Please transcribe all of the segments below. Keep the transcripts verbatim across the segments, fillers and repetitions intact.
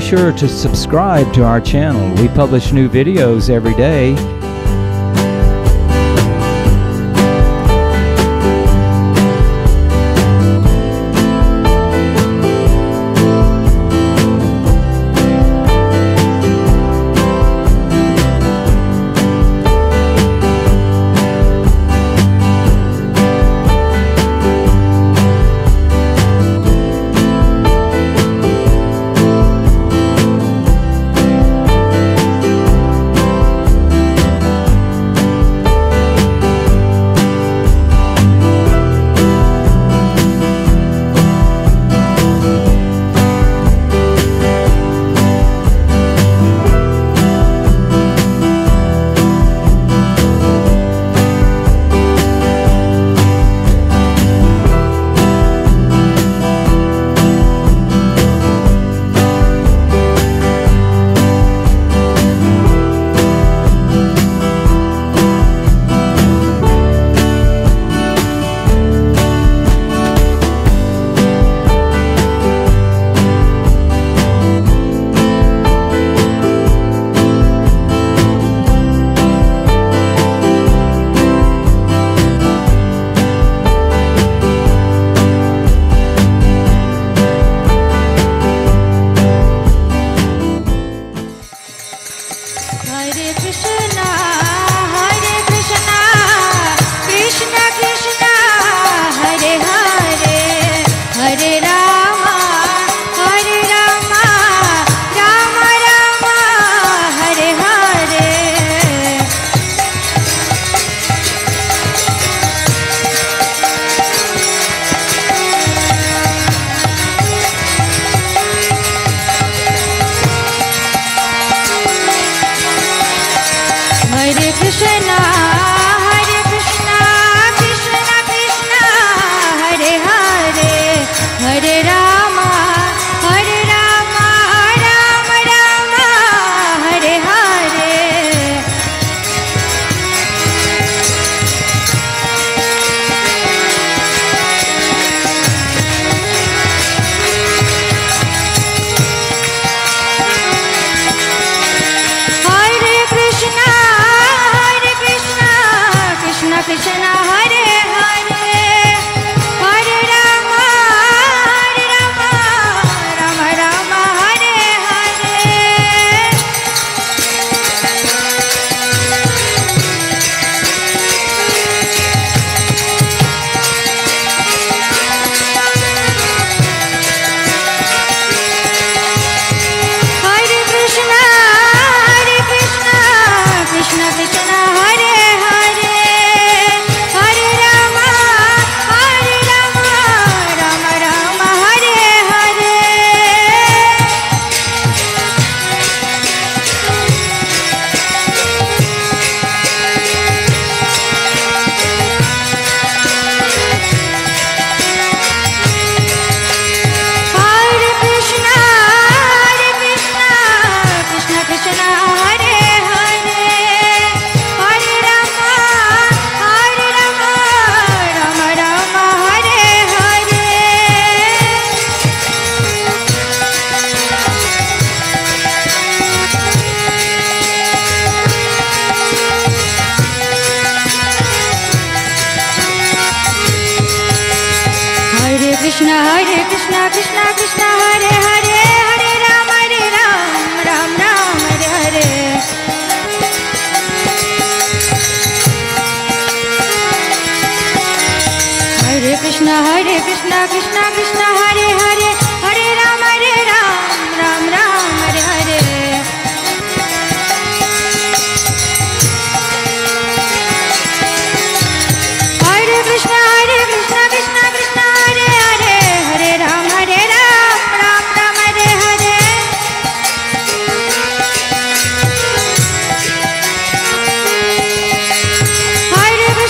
sure to subscribe to our channel. We publish new videos every day.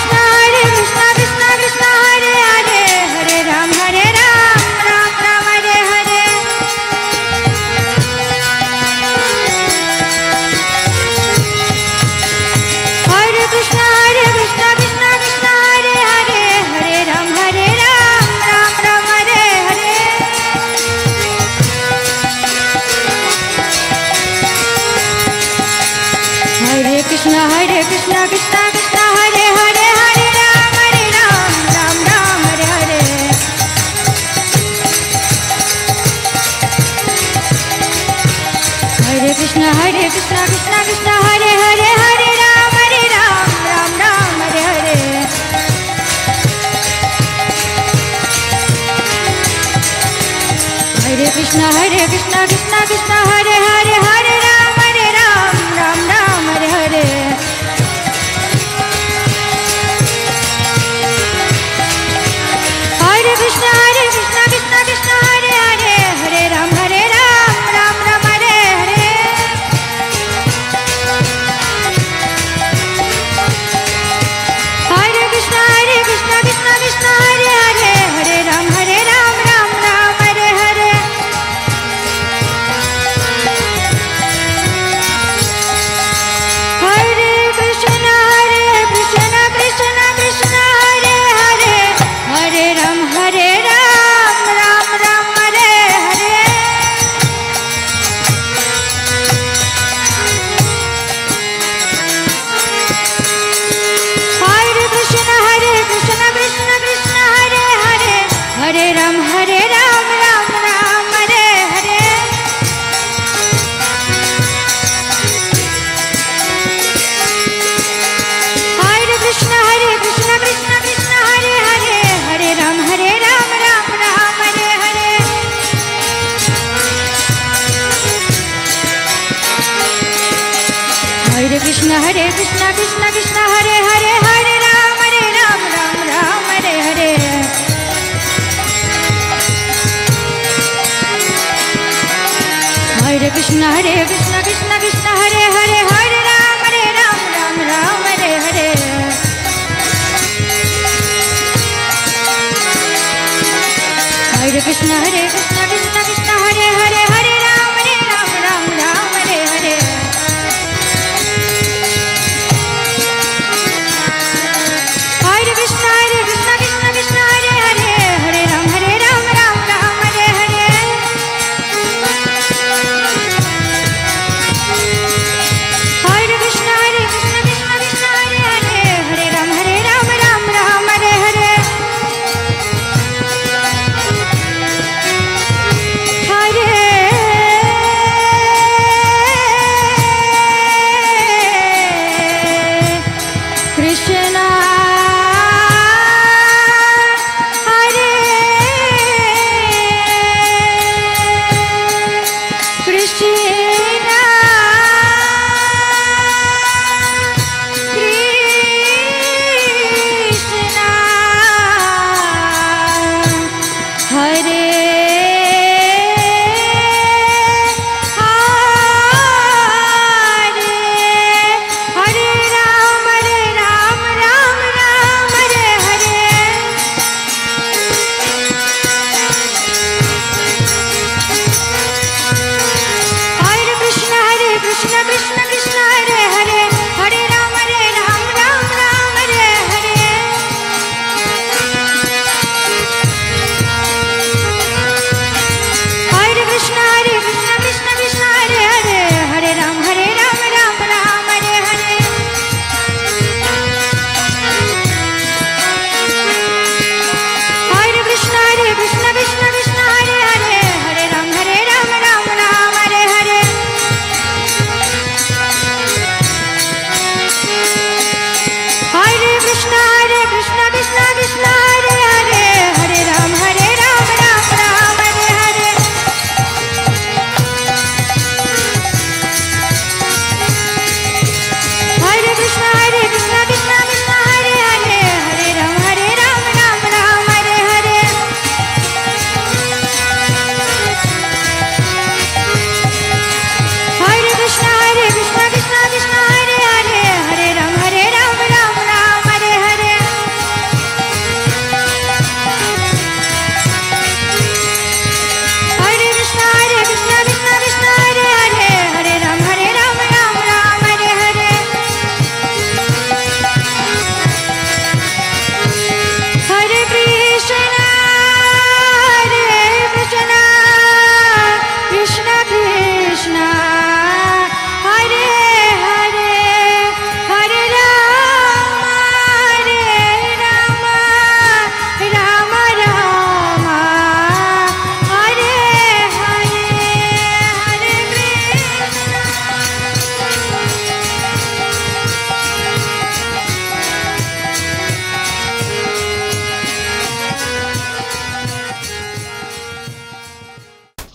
Hare Hare Krishna Krishna Krishna Hare Hare Hare Ram Hare Ram Ram Ram Hare Hare Hare Krishna Hare Krishna Krishna Krishna Hare Hare Hare Ram Hare Ram Ram Ram Hare Hare Hare Krishna Hare Krishna Krishna Krishna Hare Hare Hare Ram Hare Ram Ram Ram Hare Hare Hare Krishna Hare Krishna Krishna Krishna Hare Hare Hare Ram Hare Ram Ram Ram Hare Hare Hare Krishna Hare Krishna Krishna Krishna Hare Hare Hare Ram Hare Ram Ram Ram Hare Hare Hare Krishna Hare Krishna Krishna Krishna Hare Hare Hare Ram Hare Ram Ram Ram Hare Hare Hare Krishna Hare Krishna Krishna Krishna Hare Hare Hare Ram Hare Ram Ram Ram Hare Hare Hare Krishna Hare Krishna Krishna Krishna Hare Hare Hare Ram Hare Ram Ram Ram Hare Hare Hare Krishna Hare Krishna Krishna Krishna Hare Hare Hare Ram Hare Ram Ram Ram Hare Hare Hare Krishna Hare Krishna Krishna Krishna Hare Hare Hare Ram Hare Ram Ram Ram Hare Hare Hare Krishna Hare Krishna Krishna Krishna Hare Hare Hare Ram Hare Ram Ram Ram Hare Hare Hare Krishna Hare Krishna Krishna Krishna Hare Hare Hare Ram Hare Ram Ram Ram Hare Hare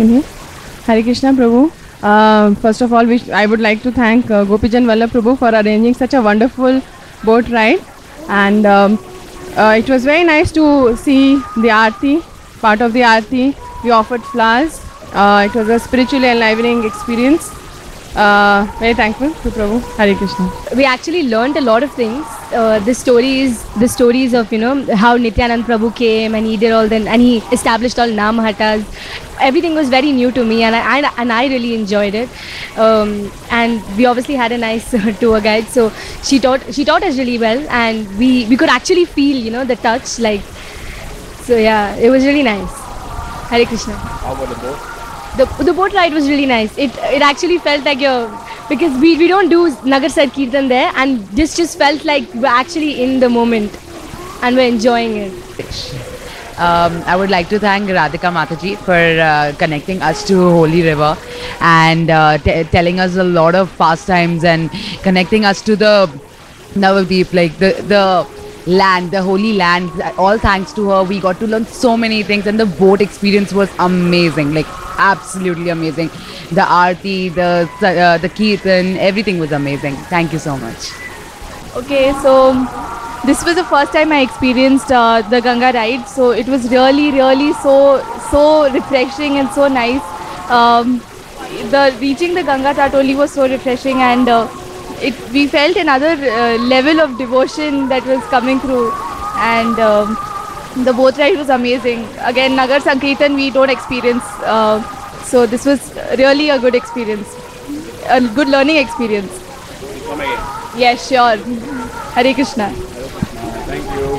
in here. Hare Krishna Prabhu. Uh, first of all, we I would like to thank uh, Gopijan Vallabh Prabhu for arranging such a wonderful boat ride, and um, uh, it was very nice to see the Aarti, part of the Aarti. We offered flowers. Uh, it was a spiritually enlivening experience. Uh, very thankful to Prabhu. Hare Krishna. We actually learned a lot of things. Uh, the stories, the stories of you know how Nityanand Prabhu came and he did all then and he established all Namhatas. Everything was very new to me, and I, I and I really enjoyed it. Um, and we obviously had a nice uh, tour guide, so she taught she taught us really well, and we we could actually feel you know the touch like. So yeah, it was really nice. Hare Krishna. How about the boat? The, the boat ride was really nice. It it actually felt like you're because we, we don't do Nagar Kirtan there, and this just felt like we're actually in the moment and we're enjoying it. Um, I would like to thank Radhika Mataji for uh, connecting us to Holy River and uh, t- telling us a lot of pastimes and connecting us to the Navadvip, like the the land, the holy land. All thanks to her, we got to learn so many things, and the boat experience was amazing, like absolutely amazing. The Aarti, the uh, the Kirtan, everything was amazing. Thank you so much. Okay, so this was the first time I experienced uh, the Ganga ride. So it was really, really so so refreshing and so nice. Um, the reaching the Ganga Tatoli was so refreshing, and uh, it we felt another uh, level of devotion that was coming through, and um, the boat ride was amazing. Again, Nagar Sankirtan we don't experience, uh, so this was really a good experience, a good learning experience. Come again. Yes, sure. Hare Krishna. Thank you.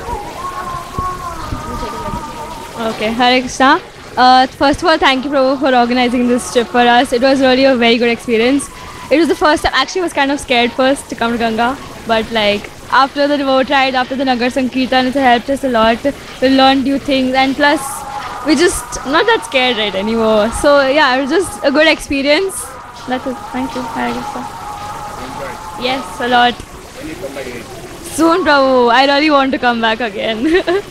Okay, Hare Krishna. Uh, first of all, thank you Prabhu for organizing this trip for us. It was really a very good experience. It was the first time, actually I was kind of scared first to come to Ganga, but like after the boat ride, after the Nagar Sankirtan, it helped us a lot. We learned new things, and plus we just not that scared right anymore. So yeah, it was just a good experience. That's it. Thank you. Hare Krishna. Yes, a lot. When you come back again? Soon, Prabhu. I really want to come back again.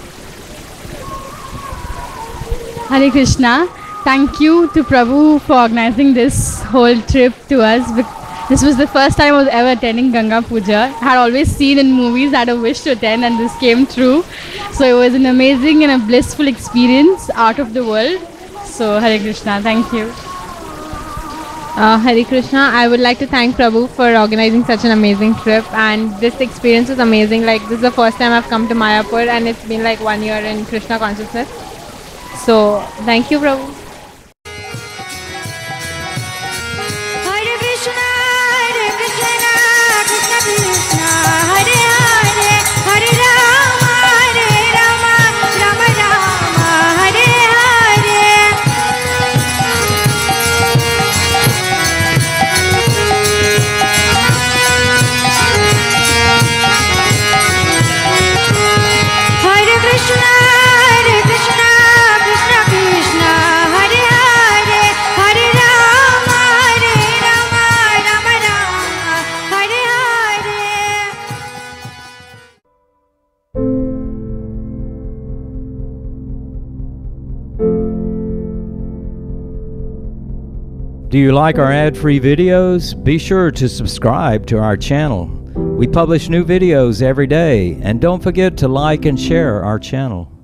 Hare Krishna. Thank you to Prabhu for organizing this whole trip to us. This was the first time I was ever attending Ganga Puja. I had always seen in movies, I had a wish to attend, and this came true. So it was an amazing and a blissful experience out of the world. So Hare Krishna, thank you. Uh, Hare Krishna, I would like to thank Prabhu for organizing such an amazing trip, and this experience was amazing. Like, this is the first time I've come to Mayapur, and it's been like one year in Krishna consciousness. So thank you, Prabhu. Hare Krishna, Hare Krishna, Krishna Krishna, Hare Hare, Hare Rama, Hare Rama, Rama Rama, Hare Hare. Hare Krishna, Hare Krishna, Krishna Krishna, Hare Hare, Hare Rama, Hare Rama, Rama Rama, Hare Hare. Do you like our ad-free videos? Be sure to subscribe to our channel. We publish new videos every day, and don't forget to like and share our channel.